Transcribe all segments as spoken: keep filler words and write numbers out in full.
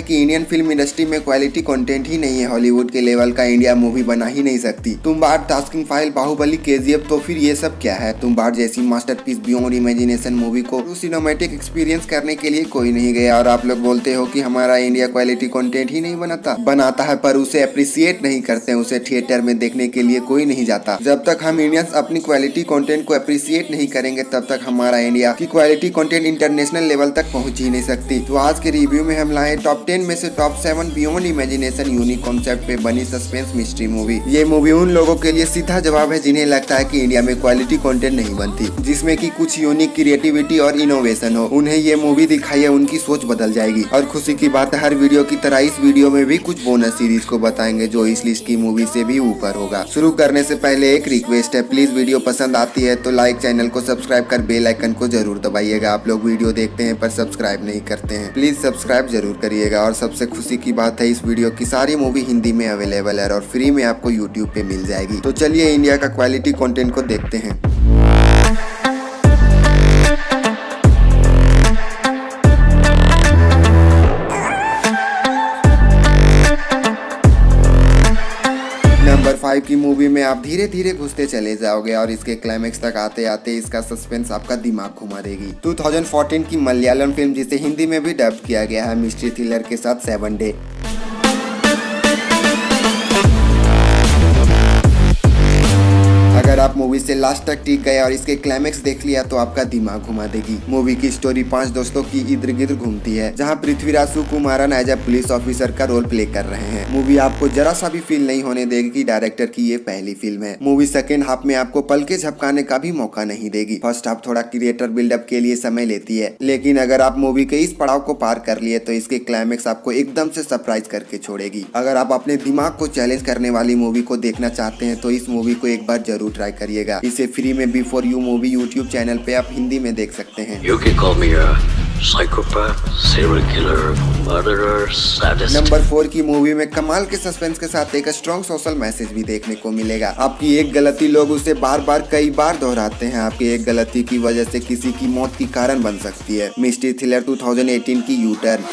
कि Indian film industry में quality content ही नहीं है, हॉलीवुड के लेवल का इंडिया मूवी बना ही नहीं सकती। तुम्बाड़, टास्किंग फाइल, बाहुबली, केजीएफ, तो फिर ये सब क्या है। तुम्बाड़ जैसी मास्टरपीस बियॉन्ड इमेजिनेशन मूवी को सिनेमैटिक एक्सपीरियंस करने के लिए कोई नहीं गया और आप लोग बोलते हो कि हमारा इंडिया क्वालिटी कंटेंट ही नहीं बनाता बनाता है पर उसे अप्रिशिएट नहीं करते, उसे थिएटर में देखने के लिए कोई नहीं जाता। जब तक हम इंडियंस अपनी क्वालिटी कंटेंट को अप्रिशिएट नहीं करेंगे तब तक हमारा इंडिया की क्वालिटी कंटेंट इंटरनेशनल लेवल तक पहुंच ही नहीं सकती। तो आज के रिव्यू में हम लाए टॉप टेन में से top seven beyond imagination unique concept पे बनी सस्पेंस मिस्ट्री मूवी। ये मूवी उन लोगों के लिए सीधा जवाब है जिन्हें लगता है कि इंडिया में क्वालिटी कंटेंट नहीं बनती, जिसमें कि कुछ यूनिक क्रिएटिविटी और इनोवेशन हो। उन्हें ये मूवी दिखाई है, उनकी सोच बदल जाएगी। और खुशी की बात है, हर वीडियो की तरह इस वीडियो में भी कुछ बोनस सीरीज को बताएंगे जो इस लिस्ट की मूवी से भी ऊपर होगा। शुरू करने से पहले एक रिक्वेस्ट है, प्लीज वीडियो पसंद आती है तो लाइक, चैनल को सब्सक्राइब कर बेल आइकन को जरूर दबाइएगा। आप लोग वीडियो देखते हैं पर सब्सक्राइब नहीं करते हैं, प्लीज सब्सक्राइब जरूर करिएगा। और सबसे खुशी की बात है, इस वीडियो की सारी मूवी हिंदी में अवेलेबल है और फ्री में आपको यूट्यूब पे मिल जाएगी। तो चलिए इंडिया का क्वालिटी कंटेंट को देखते हैं। नंबर फाइव की मूवी में आप धीरे धीरे घुसते चले जाओगे और इसके क्लाइमेक्स तक आते आते इसका सस्पेंस आपका दिमाग घुमा देगी। दो हज़ार चौदह की मलयालम फिल्म जिसे हिंदी में भी डब किया गया है मिस्ट्री थ्रिलर के साथ सेवन डे। अगर आप मूवी से लास्ट तक टिक गए और इसके क्लाइमेक्स देख लिया तो आपका दिमाग घुमा देगी। मूवी की स्टोरी पांच दोस्तों की इर्द गिर्द घूमती है, जहां Prithviraj Sukumaran as a police officer का रोल प्ले कर रहे हैं। मूवी आपको जरा सा भी फील नहीं होने देगी कि डायरेक्टर की ये पहली फिल्म है। मूवी सेकेंड हाफ में आपको पल के झपकाने का भी मौका नहीं देगी। फर्स्ट हाफ थोड़ा क्रिएटर बिल्डअप के लिए समय लेती है, लेकिन अगर आप मूवी के इस पड़ाव को पार कर लिए तो इसके क्लाइमेक्स आपको एकदम से सरप्राइज करके छोड़ेगी। अगर आप अपने दिमाग को चैलेंज करने वाली मूवी को देखना चाहते हैं तो इस मूवी को एक बार जरूर ट्राई करिएगा। इसे फ्री में before you movie YouTube channel पे आप हिंदी में देख सकते हैं। You can call me a psychopath, serial killer, murderer, sadist. Number four की मूवी में कमाल के सस्पेंस के साथ एक स्ट्रॉन्ग सोशल मैसेज भी देखने को मिलेगा। आपकी एक गलती लोग उसे बार बार कई बार दोहराते हैं। आपकी एक गलती की वजह से किसी की मौत की कारण बन सकती है। मिस्ट्री थ्रिलर दो हज़ार अठारह की यू टर्न।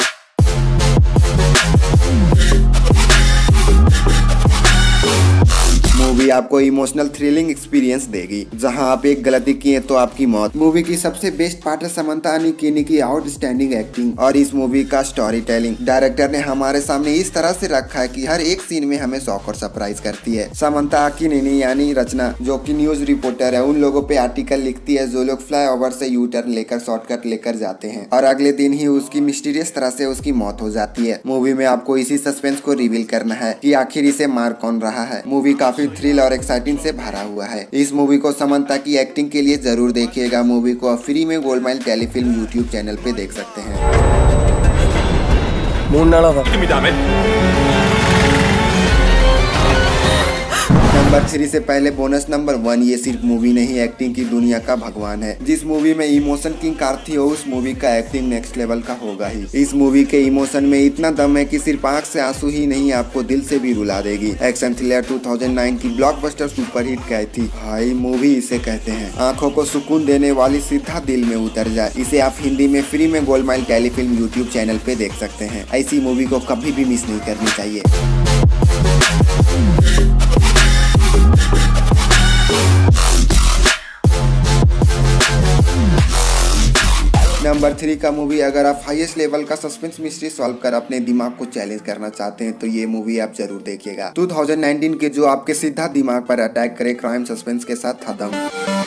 मूवी आपको इमोशनल थ्रिलिंग एक्सपीरियंस देगी, जहां आप एक गलती किए तो आपकी मौत। मूवी की सबसे बेस्ट पार्ट है समंता अनिकिनी की आउटस्टैंडिंग एक्टिंग और इस मूवी का स्टोरी टेलिंग। डायरेक्टर ने हमारे सामने इस तरह से रखा है कि हर एक सीन में हमें शॉक और सरप्राइज करती है। समंता अनिकिनी यानी रचना, जो कि न्यूज रिपोर्टर है, उन लोगों पे आर्टिकल लिखती है जो लोग फ्लाई ओवर से यू टर्न लेकर शॉर्टकट लेकर जाते हैं और अगले दिन ही उसकी मिस्टीरियस तरह से उसकी मौत हो जाती है। मूवी में आपको इसी सस्पेंस को रिवील करना है कि आखिर इसे मार कौन रहा है। मूवी काफी थ्रिल और एक्साइटिंग से भरा हुआ है। इस मूवी को समंता की एक्टिंग के लिए जरूर देखिएगा। मूवी को आप फ्री में gold mine telefilm YouTube channel पे देख सकते हैं। नंबर थ्री से पहले बोनस नंबर वन, ये सिर्फ मूवी नहीं एक्टिंग की दुनिया का भगवान है। जिस मूवी में इमोशन किंग कार्ती हो उस मूवी का एक्टिंग नेक्स्ट लेवल का होगा ही। इस मूवी के इमोशन में इतना दम है कि सिर्फ आंख से आंसू ही नहीं आपको दिल से भी रुला देगी। एक्शन थ्रिलर दो हज़ार नौ की ब्लॉकबस्टर सुपरहिट गई थी भाई मूवी इसे कहते हैं। आंखों को सुकून देने वाली, सीधा दिल में उतर जाए। इसे आप हिंदी में फ्री में gold mine telefilm YouTube channel पे देख सकते हैं। ऐसी मूवी को कभी भी मिस नहीं करनी चाहिए। नंबर थ्री का मूवी, अगर आप हाईएस्ट लेवल का सस्पेंस मिस्ट्री सॉल्व कर अपने दिमाग को चैलेंज करना चाहते हैं तो ये मूवी आप जरूर देखिएगा। दो हज़ार उन्नीस के जो आपके सीधा दिमाग पर अटैक करे क्राइम सस्पेंस के साथ खत्म।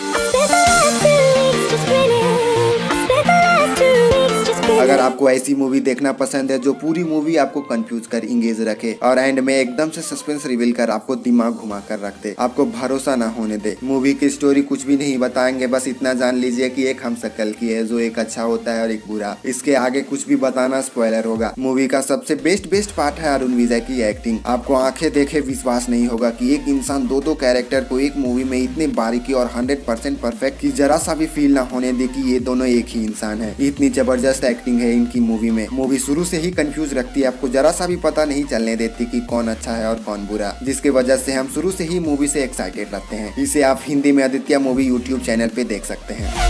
अगर आपको ऐसी मूवी देखना पसंद है जो पूरी मूवी आपको कंफ्यूज कर इंगेज रखे और एंड में एकदम से सस्पेंस रिवील कर आपको दिमाग घुमा कर रख दे, आपको भरोसा ना होने दे। मूवी की स्टोरी कुछ भी नहीं बताएंगे, बस इतना जान लीजिए कि एक हम शक्ल की है जो एक अच्छा होता है और एक बुरा। इसके आगे कुछ भी बताना स्पॉइलर होगा। मूवी का सबसे बेस्ट बेस्ट पार्ट है अरुण विजय की एक्टिंग। आपको आंखें देखे विश्वास नहीं होगा कि एक इंसान दो दो कैरेक्टर को एक मूवी में इतने बारीकी और हंड्रेड परसेंट परफेक्ट की जरा सा भी फील ना होने दे कि ये दोनों एक ही इंसान है। इतनी जबरदस्त एक्टिंग है इनकी मूवी में। मूवी शुरू से ही कंफ्यूज रखती है, आपको जरा सा भी पता नहीं चलने देती कि कौन अच्छा है और कौन बुरा, जिसके वजह से हम शुरू से ही मूवी से एक्साइटेड रहते हैं। इसे आप हिंदी में आदित्य मूवी यूट्यूब चैनल पे देख सकते हैं।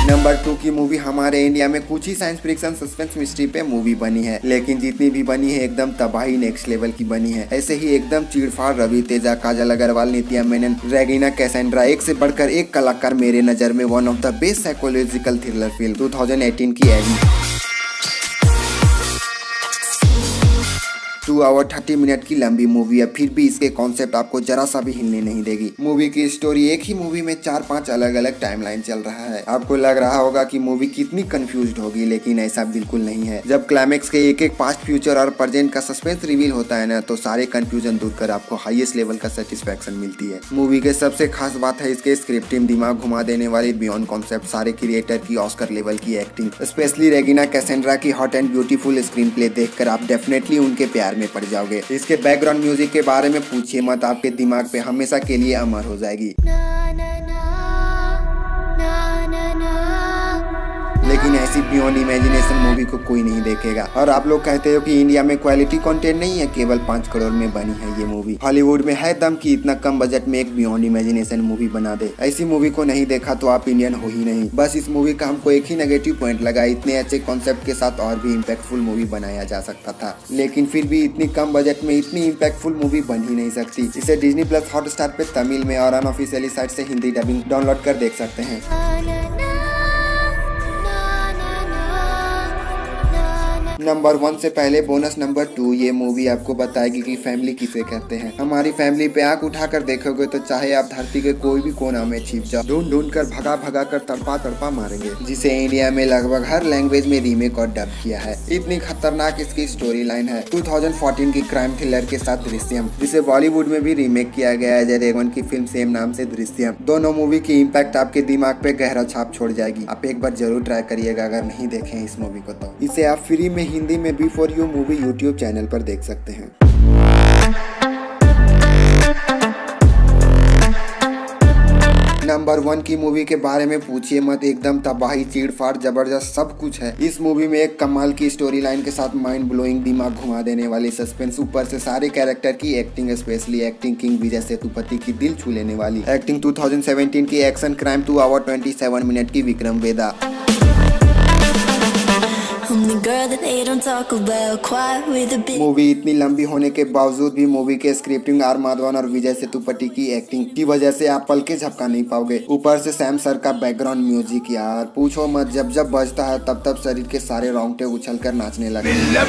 नंबर टू की मूवी हमारे इंडिया में कुछ ही साइंस फिक्शन सस्पेंस मिस्ट्री पे मूवी बनी है, लेकिन जितनी भी बनी है एकदम तबाही नेक्स्ट लेवल की बनी है। ऐसे ही एकदम चीड़फाड़ रवि तेजा, काजल अग्रवाल, नित्या मेनन, रेगिना कैसेंड्रा, एक से बढ़कर एक कलाकार मेरे नजर में one of the best psychological thriller film two thousand eighteen की Awe. Two hour thirty minute की लंबी मूवी है, फिर भी इसके कॉन्सेप्ट आपको जरा सा भी हिलने नहीं देगी। मूवी की स्टोरी एक ही मूवी में चार पांच अलग अलग टाइमलाइन चल रहा है। आपको लग रहा होगा कि मूवी कितनी कंफ्यूज्ड होगी, लेकिन ऐसा बिल्कुल नहीं है। जब क्लाइमेक्स के एक एक पास्ट, फ्यूचर और प्रेजेंट का सस्पेंस रिवील होता है ना, तो सारे कंफ्यूजन दूर कर आपको हाईएस्ट लेवल का सेटिस्फेक्शन मिलती है। मूवी के सबसे खास बात है इसके स्क्रिप्ट टीम, दिमाग घुमा देने वाली बियॉन्ड कॉन्सेप्ट, सारे क्रिएटर की ऑस्कर लेवल की एक्टिंग, स्पेशली रेगिना कैसेंड्रा की hot and beautiful screen play देखकर आप डेफिनेटली उनके प्यार में पड़ जाओगे। इसके बैकग्राउंड म्यूजिक के बारे में पूछिए मत, आपके दिमाग पे हमेशा के लिए अमर हो जाएगी। लेकिन ऐसी बियॉन्ड इमेजिनेशन मूवी को कोई नहीं देखेगा। और आप लोग कहते हो कि इंडिया में क्वालिटी कंटेंट नहीं है, केवल पाँच करोड़ में बनी है ये मूवी। हॉलीवुड में है दम कि इतना कम बजट में एक बियॉन्ड इमेजिनेशन मूवी बना दे। ऐसी मूवी को नहीं देखा तो आप इंडियन हो ही नहीं। बस इस मूवी का हमको एक ही नेगेटिव पॉइंट लगा, इतने अच्छे कॉन्सेप्ट के साथ और भी इम्पैक्टफुल मूवी बनाया जा सकता था, लेकिन फिर भी इतनी कम बजट में इतनी इम्पैक्टफुल मूवी बन ही नहीं सकती। इसे डिज्नी प्लस हॉटस्टार पे तमिल में और अनऑफिशियली साइट से हिंदी डबिंग डाउनलोड कर देख सकते हैं। नंबर वन से पहले बोनस नंबर टू, ये मूवी आपको बताएगी कि फैमिली किसे कहते हैं। हमारी फैमिली पे आंख उठाकर देखोगे तो चाहे आप धरती के कोई भी कोना में छिप जाओ, ढूंढ ढूंढ कर भगा भगा कर तड़पा तड़पा मारेंगे, जिसे इंडिया में लगभग हर लैंग्वेज में रीमेक और डब किया है। इतनी खतरनाक इसकी स्टोरी लाइन है। टू थाउजेंड फोर्टीन की क्राइम थ्रिलर के साथ दृश्यम, जिसे बॉलीवुड में भी रीमेक किया गया है अजय देवगन की फिल्म सेम नाम से दृश्यम। दोनों मूवी की इम्पैक्ट आपके दिमाग पे गहरा छाप छोड़ जाएगी। आप एक बार जरूर ट्राई करिएगा अगर नहीं देखे इस मूवी को तो। इसे आप फ्री में हिंदी में B four U movie YouTube channel पर देख सकते हैं। नंबर वन की मूवी के बारे में पूछिए मत, एकदम तबाही, चीड़फाड़, जबरदस्त सब कुछ है। इस मूवी में एक कमाल की स्टोरी लाइन के साथ माइंड ब्लोइंग, दिमाग घुमा देने वाली सस्पेंस, ऊपर से सारे कैरेक्टर की acting, specially acting king Vijay Sethupathi की दिल छू लेने वाली एक्टिंग। टू थाउजेंड सेवेंटीन की action crime two hour twenty seven minute की विक्रम वेदा। मूवी इतनी लंबी होने के बावजूद भी मूवी के स्क्रिप्टिंग, आर माधवन और विजय सेतुपति की एक्टिंग की वजह से आप पल के झपका नहीं पाओगे। ऊपर से सैम सर का बैकग्राउंड म्यूजिक, यार पूछो मत, जब जब बजता है तब तब शरीर के सारे रोंगटे उछल कर नाचने लगे।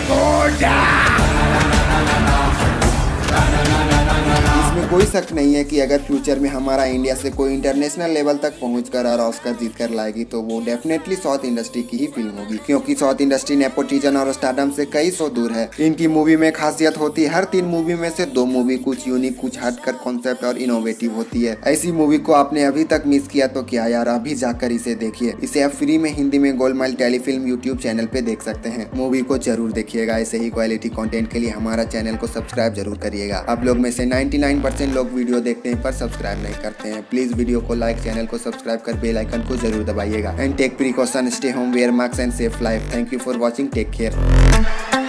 इसमें कोई शक नहीं है कि अगर फ्यूचर में हमारा इंडिया से कोई इंटरनेशनल लेवल तक पहुंचकर और ऑस्कर जीत कर लाएगी तो वो डेफिनेटली साउथ इंडस्ट्री की ही फिल्म होगी, क्योंकि साउथ इंडस्ट्री नेपोटिज्म और स्टारडम से कई सौ दूर है। इनकी मूवी में खासियत होती है हर तीन मूवी में से दो मूवी कुछ यूनिक, कुछ हटकर कॉन्सेप्ट और इनोवेटिव होती है। ऐसी मूवी को आपने अभी तक मिस किया तो क्या यार, अभी जाकर इसे देखिए। इसे आप फ्री में हिंदी में गोलमाल टेलीफिल्म यूट्यूब चैनल पे देख सकते हैं। मूवी को जरूर देखिएगा। ऐसे ही क्वालिटी कंटेंट के लिए हमारा चैनल को सब्सक्राइब जरूर करिएगा। आप लोग में से नाइन्टी नाइन परसेंट लोग वीडियो देखते हैं पर सब्सक्राइब नहीं करते हैं। प्लीज वीडियो को लाइक, चैनल को सब्सक्राइब कर बेल आइकन को जरूर दबाइएगा। And take precaution, stay home, wear mask and safe life. Thank you for watching, take care.